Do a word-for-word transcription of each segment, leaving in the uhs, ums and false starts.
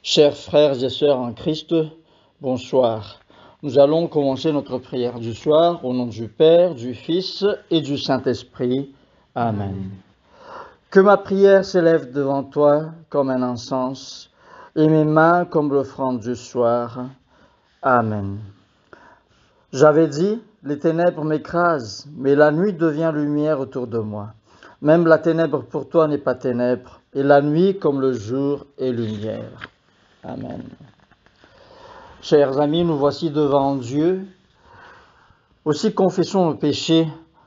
Chers frères et sœurs en Christ, bonsoir. Nous allons commencer notre prière du soir au nom du Père, du Fils et du Saint-Esprit. Amen. Que ma prière s'élève devant toi comme un encens et mes mains comme l'offrande du soir. Amen. J'avais dit, les ténèbres m'écrasent, mais la nuit devient lumière autour de moi. Même la ténèbre pour toi n'est pas ténèbre, et la nuit comme le jour est lumière. Amen. Chers amis, nous voici devant Dieu. Aussi confessons nos péchés,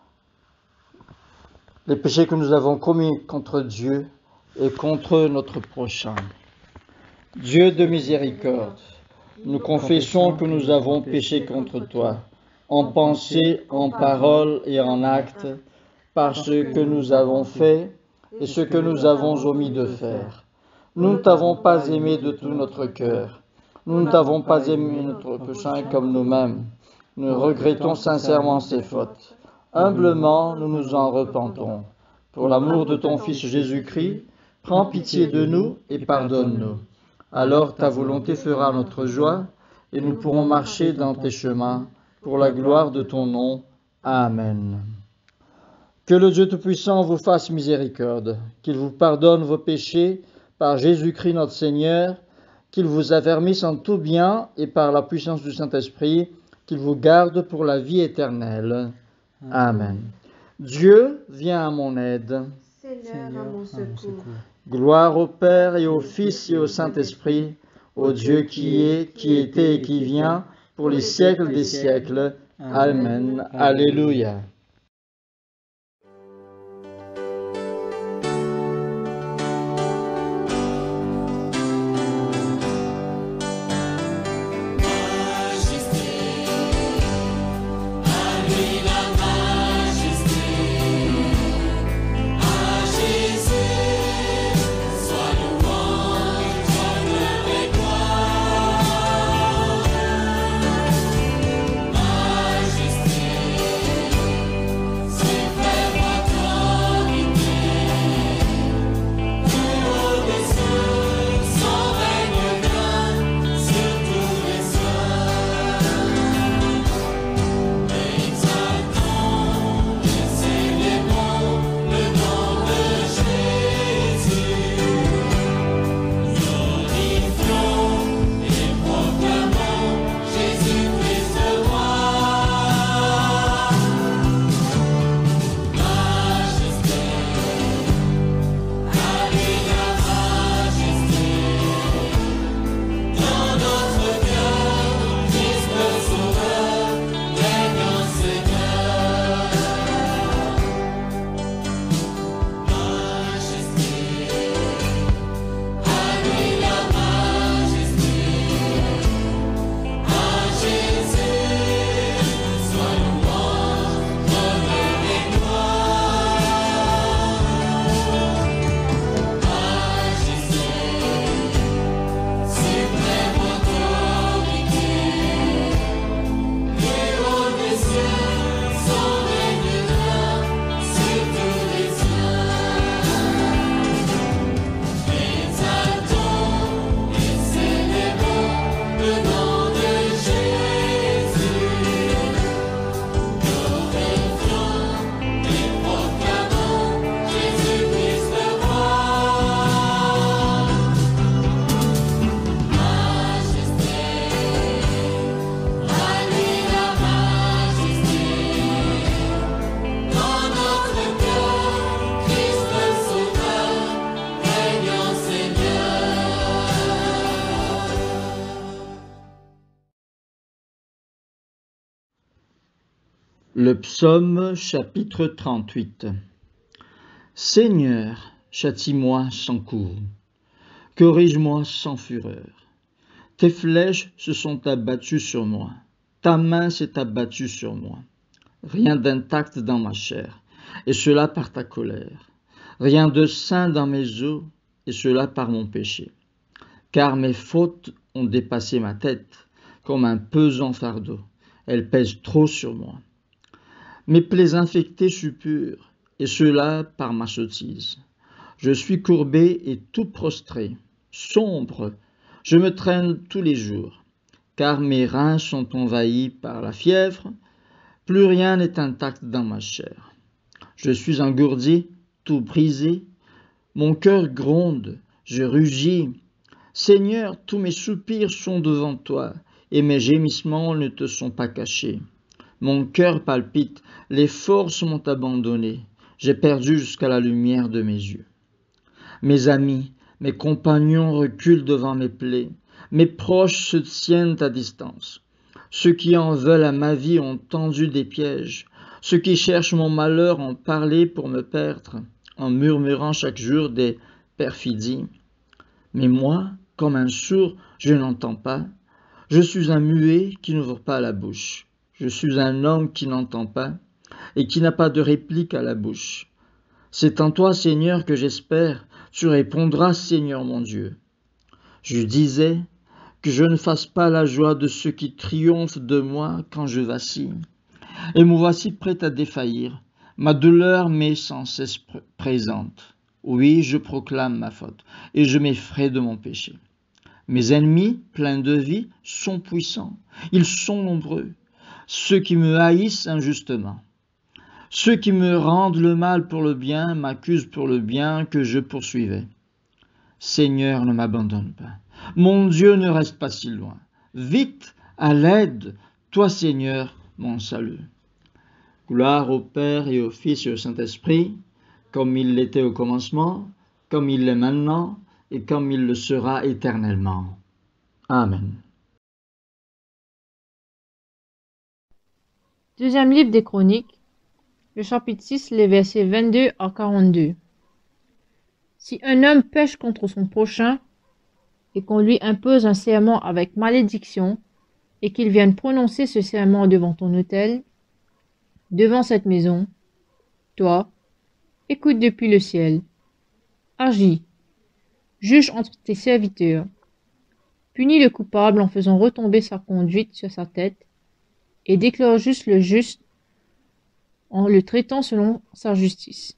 les péchés que nous avons commis contre Dieu et contre notre prochain. Dieu de miséricorde, nous confessons que nous avons péché contre toi, en pensée, en parole et en acte, par ce que nous avons fait et ce que nous avons omis de faire. Nous ne t'avons pas aimé de tout notre cœur. Nous ne t'avons pas aimé notre prochain comme nous-mêmes. Nous regrettons sincèrement ces fautes. Humblement, nous nous en repentons. Pour l'amour de ton Fils Jésus-Christ, prends pitié de nous et pardonne-nous. Alors ta volonté fera notre joie et nous pourrons marcher dans tes chemins pour la gloire de ton nom. Amen. Que le Dieu Tout-Puissant vous fasse miséricorde, qu'il vous pardonne vos péchés par Jésus-Christ notre Seigneur, qu'il vous affermisse en tout bien et par la puissance du Saint-Esprit, qu'il vous garde pour la vie éternelle. Amen. Amen. Dieu, viens à mon aide. Seigneur, à mon secours. Gloire au Père et au Fils et au Saint-Esprit, au Dieu qui est, qui était et qui vient, pour les siècles des siècles. Amen. Alléluia. Le psaume chapitre trente-huit. Seigneur, châtie-moi sans courroux, corrige-moi sans fureur. Tes flèches se sont abattues sur moi, ta main s'est abattue sur moi. Rien d'intact dans ma chair, et cela par ta colère. Rien de sain dans mes os, et cela par mon péché. Car mes fautes ont dépassé ma tête, comme un pesant fardeau. Elles pèsent trop sur moi. Mes plaies infectées suppurent, et cela par ma sottise. Je suis courbé et tout prostré, sombre, Je me traîne tous les jours, car mes reins sont envahis par la fièvre. Plus rien n'est intact dans ma chair. Je suis engourdi, tout brisé. Mon cœur gronde, je rugis. Seigneur, tous mes soupirs sont devant toi, et mes gémissements ne te sont pas cachés. Mon cœur palpite, les forces m'ont abandonné. J'ai perdu jusqu'à la lumière de mes yeux. Mes amis, mes compagnons reculent devant mes plaies. Mes proches se tiennent à distance. Ceux qui en veulent à ma vie ont tendu des pièges. Ceux qui cherchent mon malheur ont parlé pour me perdre, en murmurant chaque jour des perfidies. Mais moi, comme un sourd, je n'entends pas. Je suis un muet qui n'ouvre pas la bouche. Je suis un homme qui n'entend pas et qui n'a pas de réplique à la bouche. C'est en toi, Seigneur, que j'espère. Tu répondras, Seigneur mon Dieu. Je disais que je ne fasse pas la joie de ceux qui triomphent de moi quand je vacille. Et me voici prêt à défaillir. Ma douleur m'est sans cesse pr- présente. Oui, je proclame ma faute et je m'effraie de mon péché. Mes ennemis, pleins de vie, sont puissants. Ils sont nombreux. Ceux qui me haïssent injustement. Ceux qui me rendent le mal pour le bien m'accusent pour le bien que je poursuivais. Seigneur, ne m'abandonne pas. Mon Dieu ne reste pas si loin. Vite, à l'aide, toi, Seigneur, mon salut. Gloire au Père et au Fils et au Saint-Esprit, comme il l'était au commencement, comme il l'est maintenant, et comme il le sera éternellement. Amen. Deuxième livre des Chroniques, le chapitre six, les versets vingt-deux à quarante-deux. Si un homme pêche contre son prochain, et qu'on lui impose un serment avec malédiction, et qu'il vienne prononcer ce serment devant ton autel, devant cette maison, toi, écoute depuis le ciel, agis, juge entre tes serviteurs, punis le coupable en faisant retomber sa conduite sur sa tête, et déclare juste le juste en le traitant selon sa justice.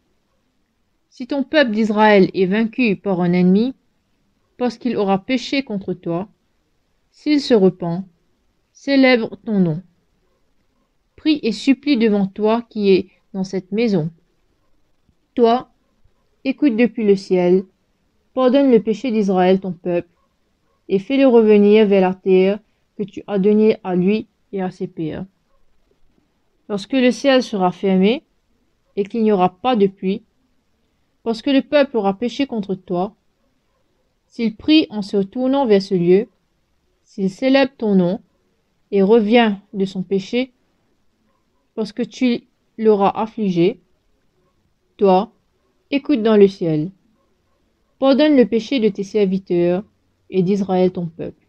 Si ton peuple d'Israël est vaincu par un ennemi, parce qu'il aura péché contre toi, s'il se repent, célèbre ton nom. Prie et supplie devant toi qui es dans cette maison. Toi, écoute depuis le ciel, pardonne le péché d'Israël ton peuple, et fais-le revenir vers la terre que tu as donnée à lui et à ses pères. Lorsque le ciel sera fermé, et qu'il n'y aura pas de pluie, parce que le peuple aura péché contre toi, s'il prie en se tournant vers ce lieu, s'il célèbre ton nom, et revient de son péché, parce que tu l'auras affligé, toi, écoute dans le ciel. Pardonne le péché de tes serviteurs et d'Israël ton peuple.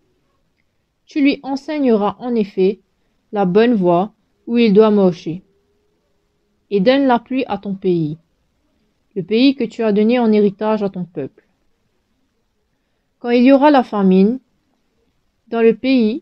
Tu lui enseigneras en effet la bonne voie où il doit marcher. Et donne la pluie à ton pays, le pays que tu as donné en héritage à ton peuple. Quand il y aura la famine dans le pays,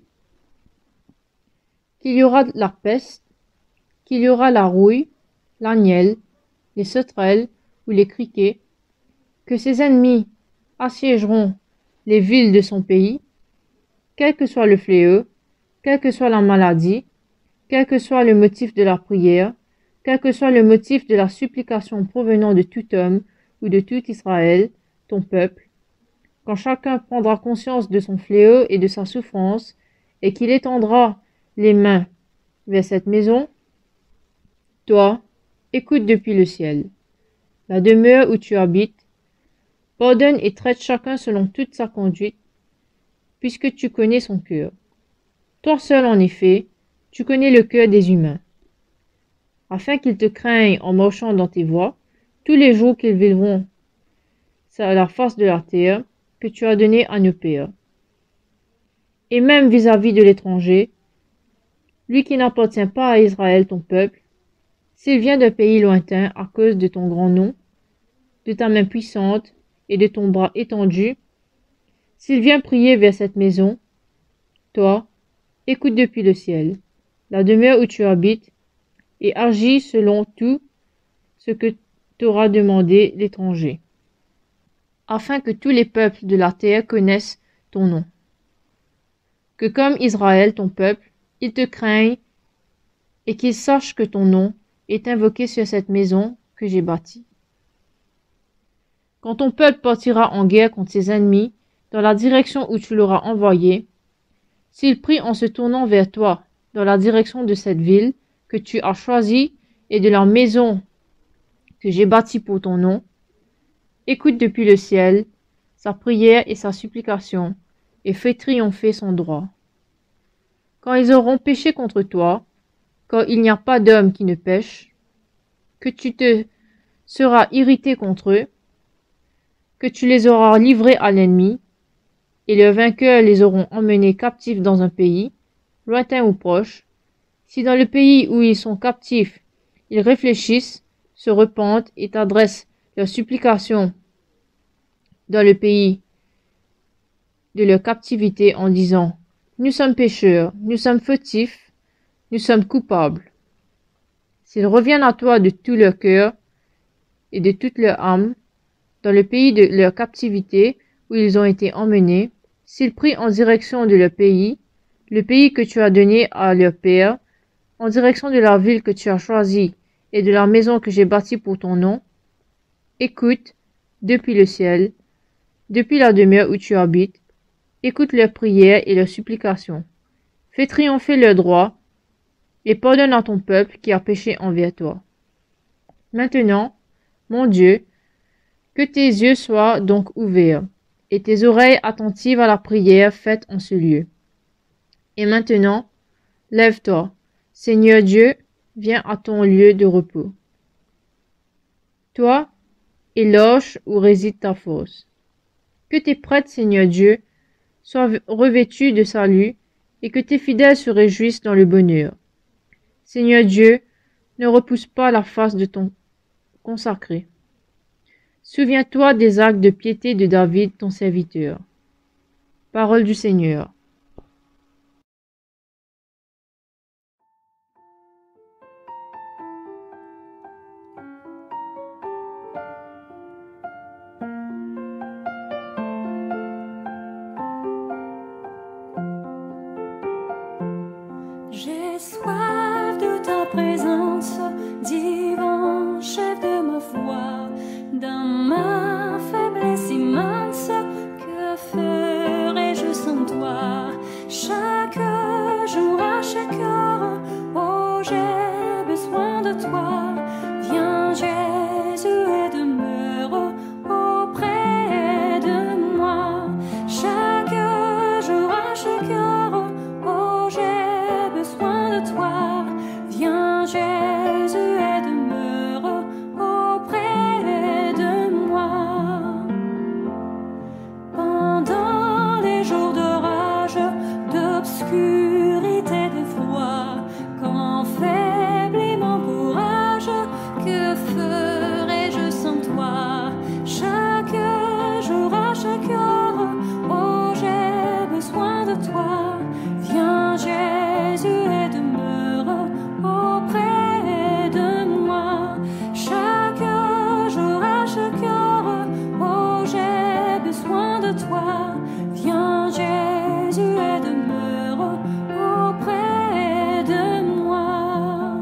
qu'il y aura la peste, qu'il y aura la rouille, la nielle, les sauterelles ou les criquets, que ses ennemis assiégeront les villes de son pays, quel que soit le fléau, quelle que soit la maladie, quel que soit le motif de la prière, quel que soit le motif de la supplication provenant de tout homme ou de tout Israël, ton peuple, quand chacun prendra conscience de son fléau et de sa souffrance, et qu'il étendra les mains vers cette maison, toi, écoute depuis le ciel, la demeure où tu habites, pardonne et traite chacun selon toute sa conduite, puisque tu connais son cœur. Toi seul, en effet, tu connais le cœur des humains, afin qu'ils te craignent en marchant dans tes voies, tous les jours qu'ils vivront sur la face de la terre que tu as donnée à nos pères. Et même vis-à-vis de l'étranger, lui qui n'appartient pas à Israël ton peuple, s'il vient d'un pays lointain à cause de ton grand nom, de ta main puissante et de ton bras étendu, s'il vient prier vers cette maison, toi, écoute depuis le ciel, la demeure où tu habites, et agis selon tout ce que t'aura demandé l'étranger, afin que tous les peuples de la terre connaissent ton nom. Que comme Israël, ton peuple, ils te craignent et qu'ils sachent que ton nom est invoqué sur cette maison que j'ai bâtie. Quand ton peuple partira en guerre contre ses ennemis, dans la direction où tu l'auras envoyé, s'il prie en se tournant vers toi, dans la direction de cette ville que tu as choisie et de la maison que j'ai bâtie pour ton nom, écoute depuis le ciel sa prière et sa supplication, et fais triompher son droit. Quand ils auront péché contre toi, quand il n'y a pas d'homme qui ne pêche, que tu te seras irrité contre eux, que tu les auras livrés à l'ennemi, et le vainqueur les auront emmenés captifs dans un pays, lointain ou proche. Si dans le pays où ils sont captifs, ils réfléchissent, se repentent et t'adressent leurs supplications dans le pays de leur captivité en disant « Nous sommes pécheurs, nous sommes fautifs, nous sommes coupables. » S'ils reviennent à toi de tout leur cœur et de toute leur âme, dans le pays de leur captivité où ils ont été emmenés, s'ils prient en direction de leur pays, le pays que tu as donné à leur père, en direction de la ville que tu as choisie et de la maison que j'ai bâtie pour ton nom, écoute, depuis le ciel, depuis la demeure où tu habites, écoute leurs prières et leurs supplications. Fais triompher leurs droits et pardonne à ton peuple qui a péché envers toi. Maintenant, mon Dieu, que tes yeux soient donc ouverts et tes oreilles attentives à la prière faite en ce lieu. Et maintenant, lève-toi, Seigneur Dieu, viens à ton lieu de repos. Toi, éloge où réside ta force. Que tes prêtres, Seigneur Dieu, soient revêtus de salut et que tes fidèles se réjouissent dans le bonheur. Seigneur Dieu, ne repousse pas la face de ton consacré. Souviens-toi des actes de piété de David, ton serviteur. Parole du Seigneur. J'ai soif de ta présence, divin chef de ma foi, dans ma faiblesse immense, que ferais-je sans toi? Chaque jour, à chaque heure, oh j'ai besoin de toi. Viens Jésus et demeure auprès de moi. Chaque jour, à chaque heure, oh j'ai besoin de toi. Viens Jésus et demeure auprès de moi. Pendant les jours d'orage, d'obscurité, de froid, quand faiblit mon courage, que ferais-je sans toi? Chaque jour, à chaque heure, oh j'ai besoin de toi. Viens Jésus et demeure auprès de moi. Chaque jour, à chaque heure, oh j'ai besoin de toi. Viens Jésus et demeure auprès de moi.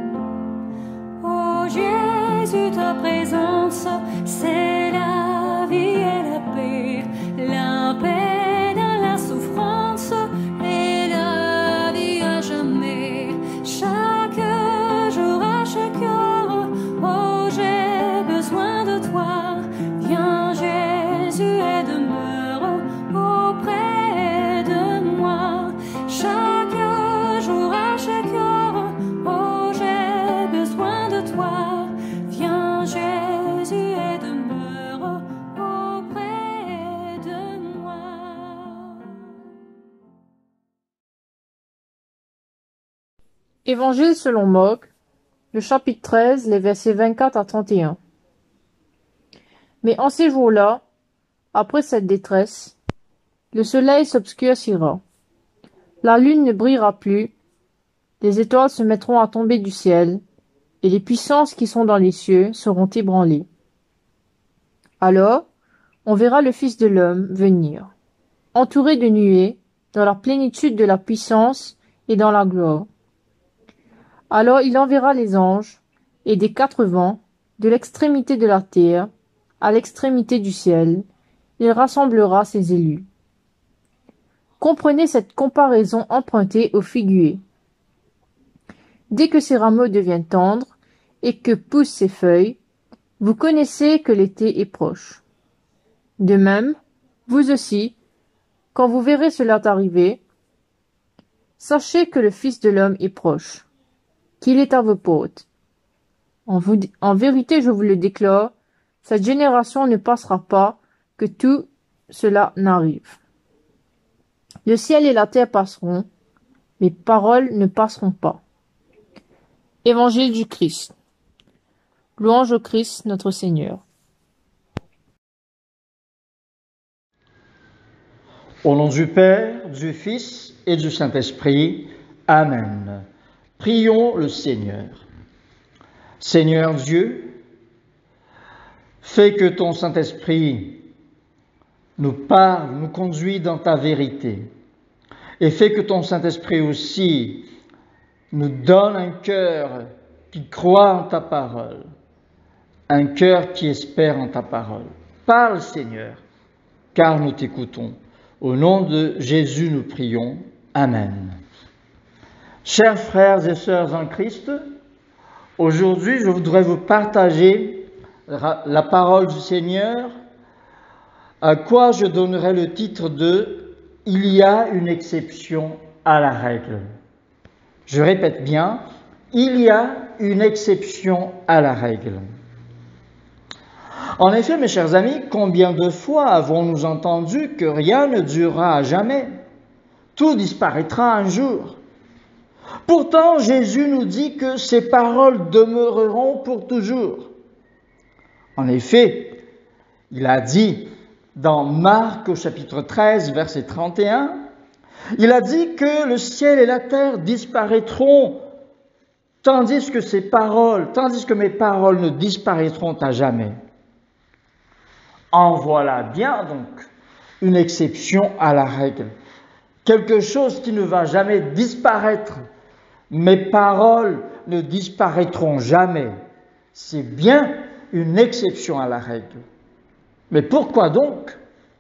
Oh Jésus, ta présence, c'est la vie et la paix, la paix dans la souffrance et la vie à jamais. Chaque jour, à chaque heure, oh j'ai besoin de toi. Viens Jésus et demeure auprès de moi. Chaque jour, à chaque heure, oh j'ai besoin de toi. Viens Jésus et demeure auprès de moi. Évangile selon Marc, le chapitre treize, les versets vingt-quatre à trente et un. Mais en ces jours-là, après cette détresse, le soleil s'obscurcira, la lune ne brillera plus, les étoiles se mettront à tomber du ciel, et les puissances qui sont dans les cieux seront ébranlées. Alors, on verra le Fils de l'homme venir, entourés de nuées, dans la plénitude de la puissance et dans la gloire. Alors il enverra les anges, et des quatre vents, de l'extrémité de la terre à l'extrémité du ciel, il rassemblera ses élus. Comprenez cette comparaison empruntée au figuier. Dès que ses rameaux deviennent tendres et que poussent ses feuilles, vous connaissez que l'été est proche. De même, vous aussi, quand vous verrez cela arriver, sachez que le Fils de l'homme est proche, qu'il est à vos portes. En, vous, en vérité, je vous le déclare, cette génération ne passera pas que tout cela n'arrive. Le ciel et la terre passeront, mes paroles ne passeront pas. Évangile du Christ. Louange au Christ, notre Seigneur. Au nom du Père, du Fils et du Saint-Esprit. Amen. Prions le Seigneur. Seigneur Dieu, fais que ton Saint-Esprit nous parle, nous conduit dans ta vérité. Et fais que ton Saint-Esprit aussi nous donne un cœur qui croit en ta parole, un cœur qui espère en ta parole. Parle, Seigneur, car nous t'écoutons. Au nom de Jésus, nous prions. Amen. Chers frères et sœurs en Christ, aujourd'hui, je voudrais vous partager la parole du Seigneur, à quoi je donnerai le titre de « Il y a une exception à la règle ». Je répète bien, il y a une exception à la règle. En effet, mes chers amis, combien de fois avons-nous entendu que rien ne durera à jamais? Tout disparaîtra un jour. Pourtant, Jésus nous dit que ses paroles demeureront pour toujours. En effet, il a dit dans Marc au chapitre treize, verset trente et un, il a dit que le ciel et la terre disparaîtront, tandis que ses paroles, tandis que mes paroles ne disparaîtront à jamais. En voilà bien donc une exception à la règle. Quelque chose qui ne va jamais disparaître. Mes paroles ne disparaîtront jamais. C'est bien une exception à la règle. Mais pourquoi donc?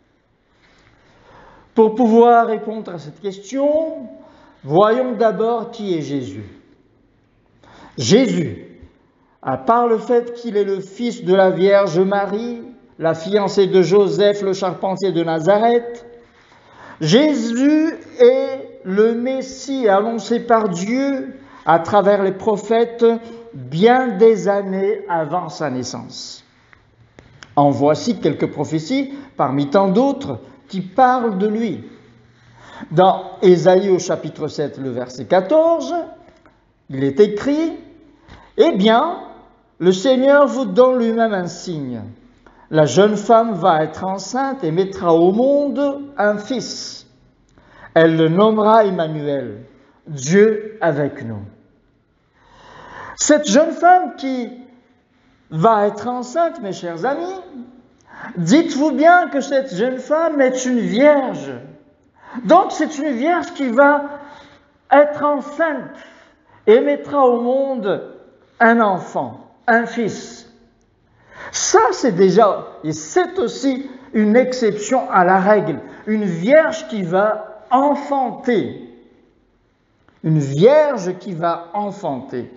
Pour pouvoir répondre à cette question, voyons d'abord qui est Jésus. Jésus, à part le fait qu'il est le fils de la Vierge Marie, la fiancée de Joseph, le charpentier de Nazareth, Jésus est le Messie annoncé par Dieu à travers les prophètes bien des années avant sa naissance. En voici quelques prophéties, parmi tant d'autres, qui parlent de lui. Dans Ésaïe au chapitre sept, le verset quatorze, il est écrit « Eh bien, le Seigneur vous donne lui-même un signe. La jeune femme va être enceinte et mettra au monde un fils. Elle le nommera Emmanuel, Dieu avec nous. » Cette jeune femme qui va être enceinte, mes chers amis, dites-vous bien que cette jeune femme est une vierge. Donc c'est une vierge qui va être enceinte et mettra au monde un enfant, un fils. Ça, c'est déjà, et c'est aussi une exception à la règle. Une vierge qui va enfanter. Une vierge qui va enfanter.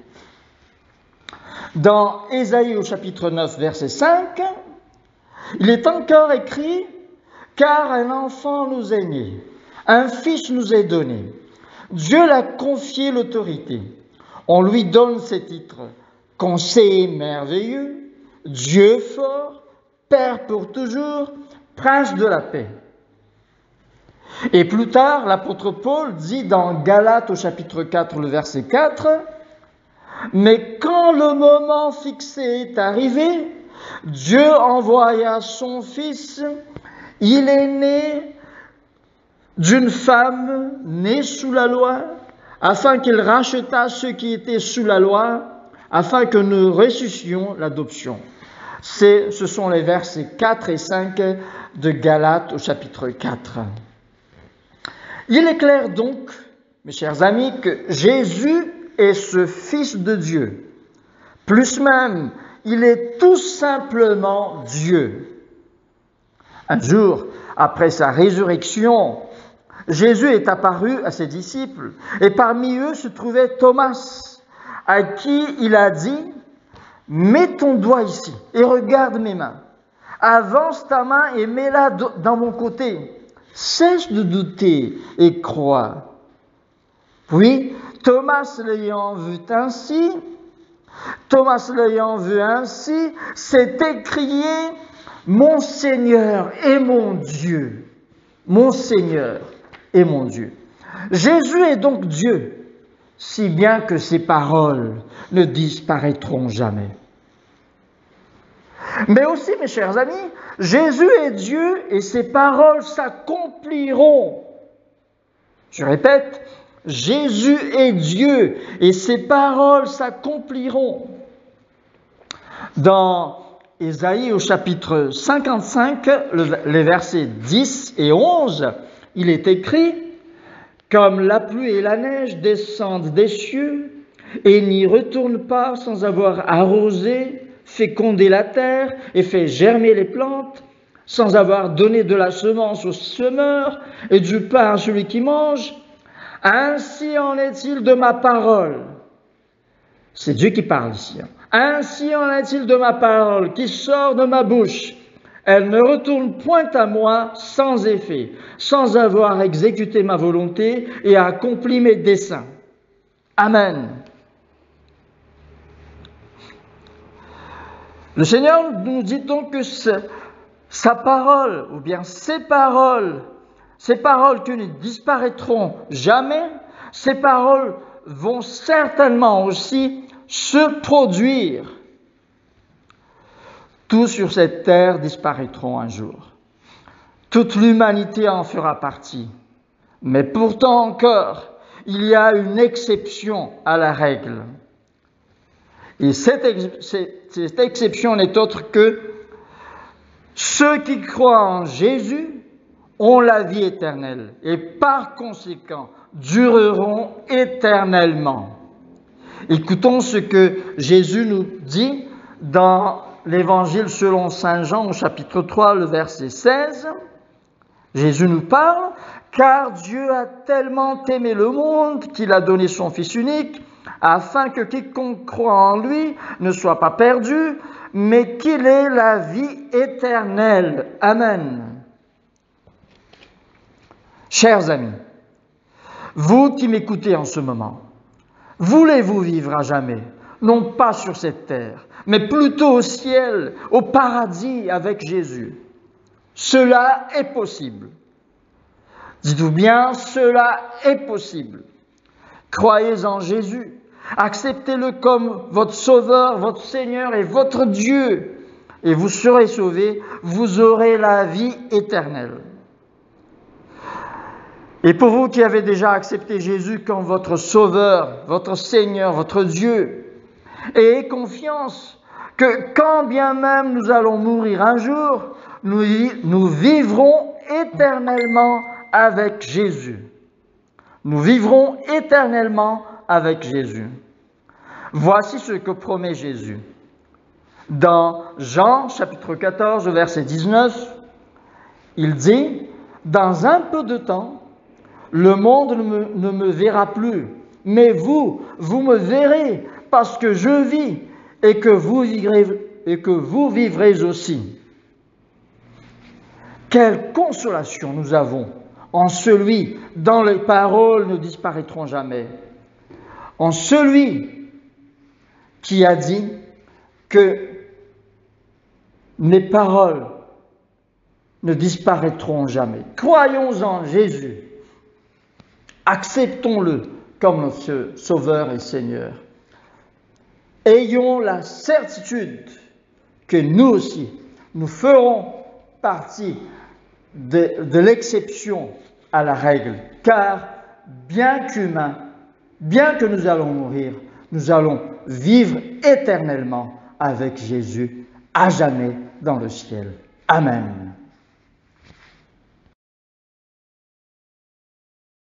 Dans Ésaïe au chapitre neuf, verset cinq, il est encore écrit « Car un enfant nous est né, un fils nous est donné. Dieu l'a confié l'autorité. On lui donne ces titres. Conseiller merveilleux, Dieu fort, Père pour toujours, Prince de la paix. » Et plus tard, l'apôtre Paul dit dans Galates au chapitre quatre, le verset quatre, « Mais quand le moment fixé est arrivé, Dieu envoya son Fils, il est né d'une femme née sous la loi, afin qu'il rachetât ceux qui étaient sous la loi, afin que nous ressuscitions l'adoption. » C'est, ce sont les versets quatre et cinq de Galates au chapitre quatre. Il est clair donc, mes chers amis, que Jésus est ce Fils de Dieu. Plus même, il est tout simplement Dieu. Un jour, après sa résurrection, Jésus est apparu à ses disciples et parmi eux se trouvait Thomas, à qui il a dit « Mets ton doigt ici et regarde mes mains. Avance ta main et mets-la dans mon côté. Cesse de douter et crois. » Puis, Thomas l'ayant vu ainsi, Thomas l'ayant vu ainsi, s'est écrié « Mon Seigneur et mon Dieu, mon Seigneur et mon Dieu. » Jésus est donc Dieu, si bien que ses paroles ne disparaîtront jamais. Mais aussi, mes chers amis, Jésus est Dieu et ses paroles s'accompliront. Je répète, Jésus est Dieu et ses paroles s'accompliront. Dans Ésaïe au chapitre cinquante-cinq, les versets dix et onze, il est écrit « Comme la pluie et la neige descendent des cieux et n'y retournent pas sans avoir arrosé, fécondé la terre et fait germer les plantes, sans avoir donné de la semence au semeur et du pain à celui qui mange, ainsi en est-il de ma parole. » C'est Dieu qui parle ici. Ainsi en est-il de ma parole qui sort de ma bouche. Elle ne retourne point à moi sans effet, sans avoir exécuté ma volonté et accompli mes desseins. Amen. Le Seigneur nous dit donc que ce, sa parole, ou bien ses paroles, ces paroles qui ne disparaîtront jamais, ces paroles vont certainement aussi se produire. Tous sur cette terre disparaîtront un jour. Toute l'humanité en fera partie. Mais pourtant encore, il y a une exception à la règle. Et cette, ex- cette exception n'est autre que ceux qui croient en Jésus ont la vie éternelle et par conséquent dureront éternellement. Écoutons ce que Jésus nous dit dans l'Évangile selon saint Jean au chapitre trois, le verset seize. Jésus nous parle « Car Dieu a tellement aimé le monde qu'il a donné son Fils unique, afin que quiconque croit en lui ne soit pas perdu, mais qu'il ait la vie éternelle. » Amen. Chers amis, vous qui m'écoutez en ce moment, voulez-vous vivre à jamais, non pas sur cette terre, mais plutôt au ciel, au paradis avec Jésus? Cela est possible. Dites-vous bien, cela est possible. Croyez en Jésus, acceptez-le comme votre Sauveur, votre Seigneur et votre Dieu, et vous serez sauvés, vous aurez la vie éternelle. Et pour vous qui avez déjà accepté Jésus comme votre Sauveur, votre Seigneur, votre Dieu, ayez confiance que quand bien même nous allons mourir un jour, nous, nous vivrons éternellement avec Jésus. Nous vivrons éternellement avec Jésus. Voici ce que promet Jésus. Dans Jean chapitre quatorze, verset dix-neuf, il dit « Dans un peu de temps, le monde ne me, ne me verra plus, mais vous, vous me verrez, parce que je vis et que vous vivrez, et que vous vivrez aussi. » Quelle consolation nous avons en celui dont les paroles ne disparaîtront jamais, en celui qui a dit que mes paroles ne disparaîtront jamais. Croyons en Jésus. Acceptons-le comme notre Sauveur et Seigneur. Ayons la certitude que nous aussi, nous ferons partie de, de l'exception à la règle, car bien qu'humains, bien que nous allons mourir, nous allons vivre éternellement avec Jésus, à jamais dans le ciel. Amen.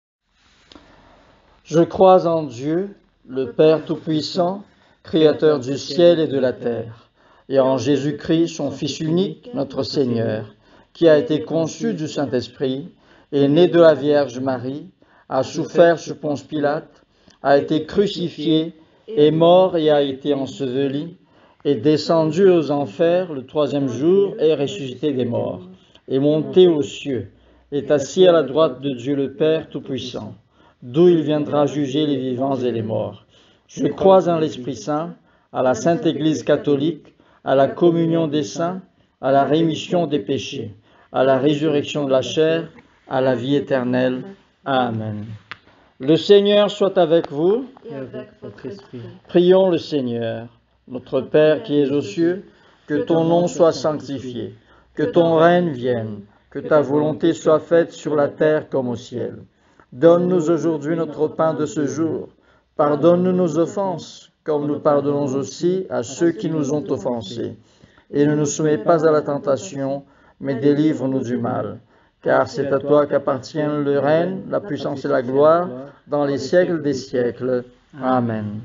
Je crois en Dieu, le Père Tout-Puissant, Créateur du ciel et de la terre, et en Jésus-Christ, son Fils unique, notre Seigneur, qui a été conçu du Saint-Esprit, est né de la Vierge Marie, a souffert sous Ponce Pilate, a été crucifié, est mort et a été enseveli, est descendu aux enfers le troisième jour et ressuscité des morts, est monté aux cieux, est assis à la droite de Dieu le Père Tout-Puissant, d'où il viendra juger les vivants et les morts. Je crois en l'Esprit Saint, à la Sainte Église catholique, à la communion des saints, à la rémission des péchés, à la résurrection de la chair, à la vie éternelle. Amen. Le Seigneur soit avec vous. Et avec votre esprit. Prions le Seigneur. Notre Père qui es aux cieux, que ton nom soit sanctifié, que ton règne vienne, que ta volonté soit faite sur la terre comme au ciel. Donne-nous aujourd'hui notre pain de ce jour. Pardonne-nous nos offenses, comme nous pardonnons aussi à ceux qui nous ont offensés. Et ne nous soumets pas à la tentation, mais délivre-nous du mal. Car c'est à toi qu'appartiennent le règne, la puissance et la gloire, dans les siècles des siècles. Amen.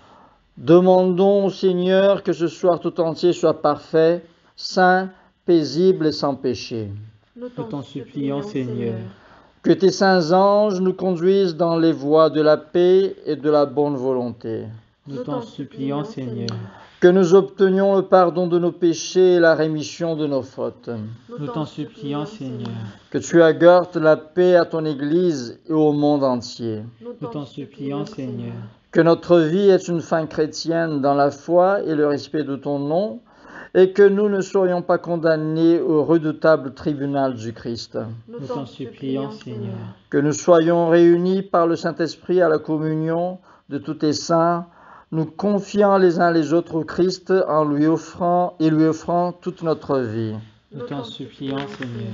Demandons au Seigneur que ce soir tout entier soit parfait, saint, paisible et sans péché. Nous t'en supplions, Seigneur. Que tes saints anges nous conduisent dans les voies de la paix et de la bonne volonté. Nous t'en supplions, Seigneur. Que nous obtenions le pardon de nos péchés et la rémission de nos fautes. Nous t'en supplions, Seigneur. Que tu accordes la paix à ton Église et au monde entier. Nous t'en supplions, Seigneur. Que notre vie ait une fin chrétienne dans la foi et le respect de ton nom, et que nous ne soyons pas condamnés au redoutable tribunal du Christ. Nous t'en supplions, Seigneur. Que nous soyons réunis par le Saint-Esprit à la communion de tous tes saints, nous confiant les uns les autres au Christ en lui offrant et lui offrant toute notre vie. Nous t'en supplions, Seigneur.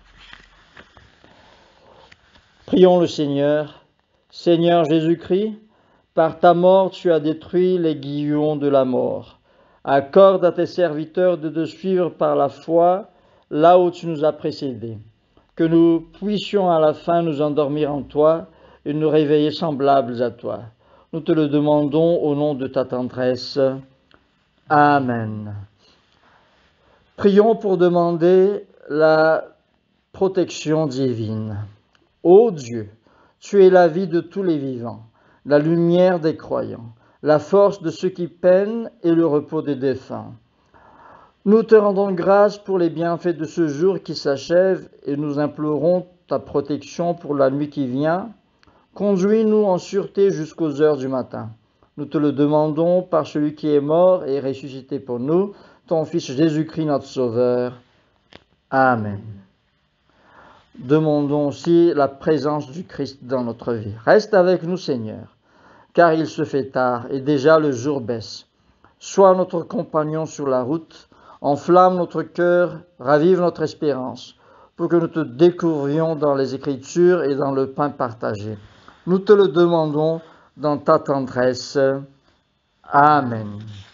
Prions le Seigneur. Seigneur Jésus-Christ, par ta mort tu as détruit les guillons de la mort. Accorde à tes serviteurs de te suivre par la foi là où tu nous as précédés. Que nous puissions à la fin nous endormir en toi et nous réveiller semblables à toi. Nous te le demandons au nom de ta tendresse. Amen. Prions pour demander la protection divine. Ô Dieu, tu es la vie de tous les vivants, la lumière des croyants, la force de ceux qui peinent et le repos des défunts. Nous te rendons grâce pour les bienfaits de ce jour qui s'achève et nous implorons ta protection pour la nuit qui vient. Conduis-nous en sûreté jusqu'aux heures du matin. Nous te le demandons par celui qui est mort et ressuscité pour nous, ton Fils Jésus-Christ notre Sauveur. Amen. Demandons aussi la présence du Christ dans notre vie. Reste avec nous, Seigneur, car il se fait tard et déjà le jour baisse. Sois notre compagnon sur la route, enflamme notre cœur, ravive notre espérance, pour que nous te découvrions dans les Écritures et dans le pain partagé. Nous te le demandons dans ta tendresse. Amen.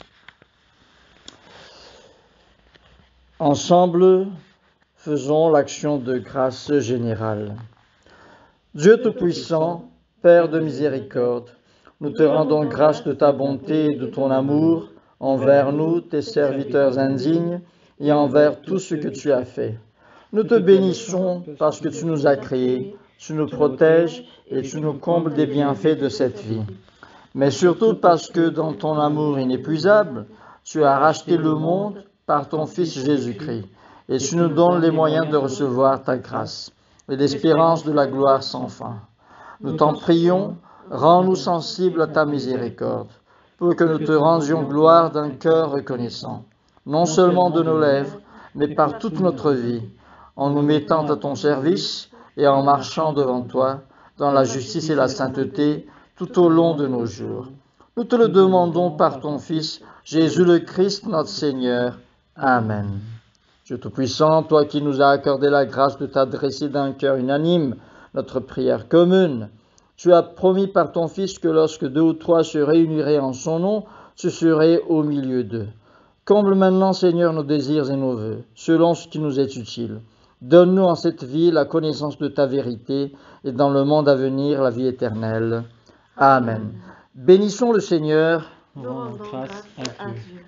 Ensemble, faisons l'action de grâce générale. Dieu Tout-Puissant, Père de miséricorde, nous te rendons grâce de ta bonté et de ton amour envers nous, tes serviteurs indignes, et envers tout ce que tu as fait. Nous te bénissons parce que tu nous as créés, tu nous protèges et tu nous combles des bienfaits de cette vie. Mais surtout parce que dans ton amour inépuisable, tu as racheté le monde par ton Fils Jésus-Christ, et tu nous donnes les moyens de recevoir ta grâce et l'espérance de la gloire sans fin. Nous t'en prions, rends-nous sensibles à ta miséricorde, pour que nous te rendions gloire d'un cœur reconnaissant, non seulement de nos lèvres, mais par toute notre vie, en nous mettant à ton service et en marchant devant toi dans la justice et la sainteté tout au long de nos jours. Nous te le demandons par ton Fils, Jésus le Christ, notre Seigneur. Amen. Dieu Tout-Puissant, toi qui nous as accordé la grâce de t'adresser d'un cœur unanime notre prière commune, tu as promis par ton Fils que lorsque deux ou trois se réuniraient en son nom, tu serais au milieu d'eux. Comble maintenant, Seigneur, nos désirs et nos vœux, selon ce qui nous est utile. Donne-nous en cette vie la connaissance de ta vérité et dans le monde à venir la vie éternelle. Amen. Bénissons le Seigneur. Nous rendons grâce à Dieu.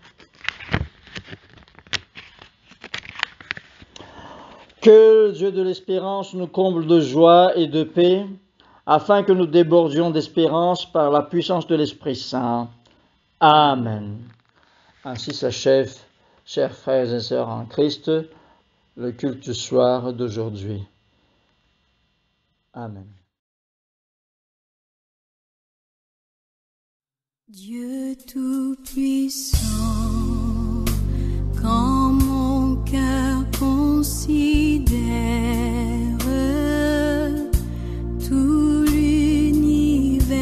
Que le Dieu de l'espérance nous comble de joie et de paix, afin que nous débordions d'espérance par la puissance de l'Esprit Saint. Amen. Ainsi s'achève, chers frères et sœurs en Christ, le culte du soir d'aujourd'hui. Amen. Dieu Tout-Puissant, quand mon cœur considère tout l'univers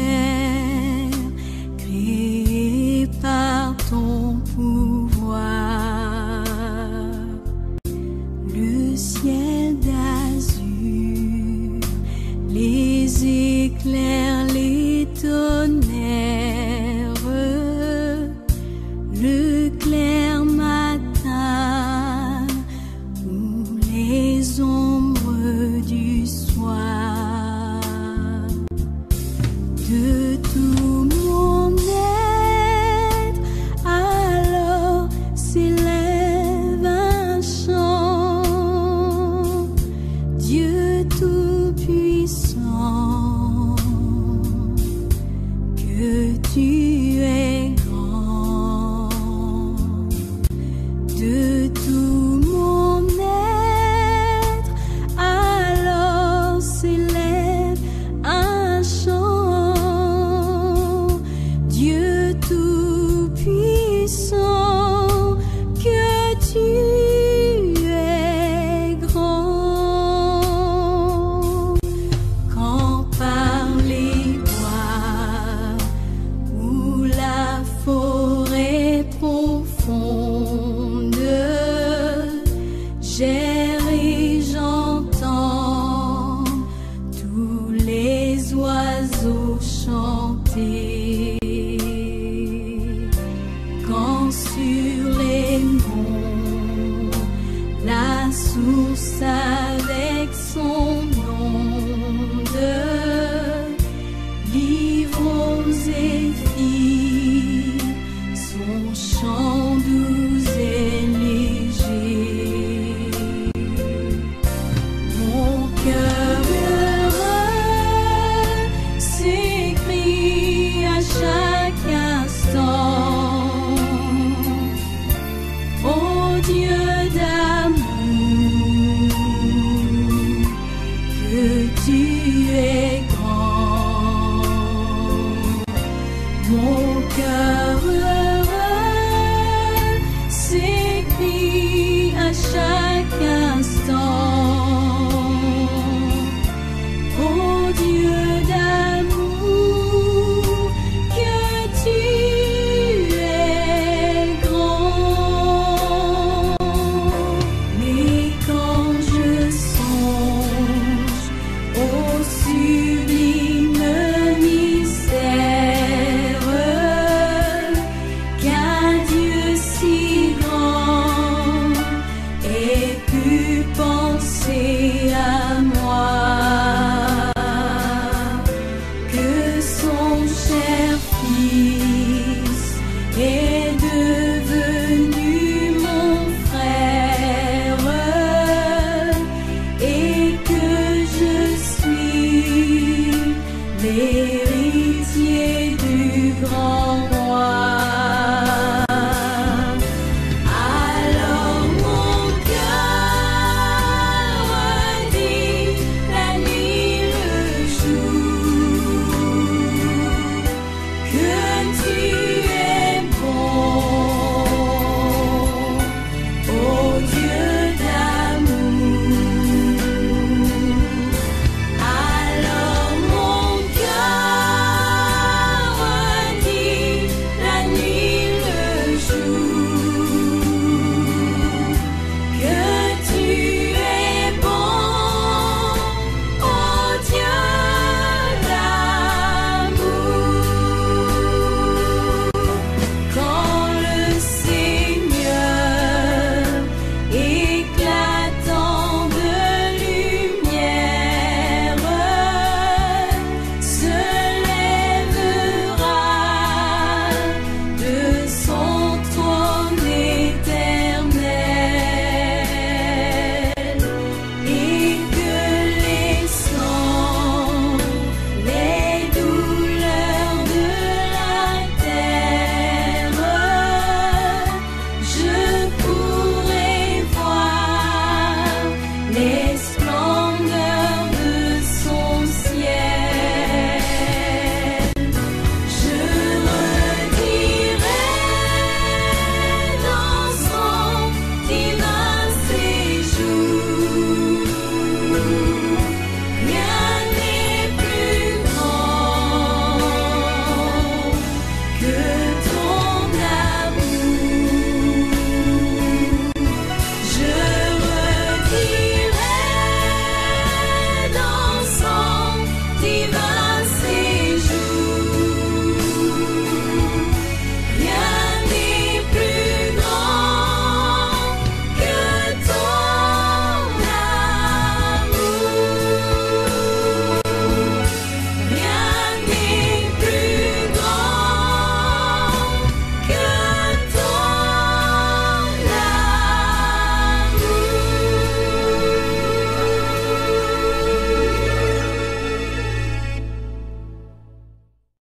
créé par ton pouvoir, le ciel d'azur, les éclairs, les tonnerres, le clair matin ou les ombres du soir, de tout mon être, alors s'élève un chant. Dieu Tout-Puissant, que tu es grand. De tout mon être, alors s'élève un chant. Dieu Tout-Puissant, que tu es grand. Quand par les bois ou la forêt profonde, j'erre et j'entends tous les oiseaux chanter. Quand sur les monts, la source avec son onde livre aux zéphyrs son chant doux et léger. Mon cœur heureux s'écrie à chaque instant: ô Dieu d'amour, que tu es grand. Mon cœur heureux s'écrie à chaque instant: ô Dieu d'amour, que tu es grand. Mais quand je songe au sublime mystère qu'un Dieu si grand ait pu penser à moi, que son cher Fils est devenu mon frère et que je suis l'héritier du grand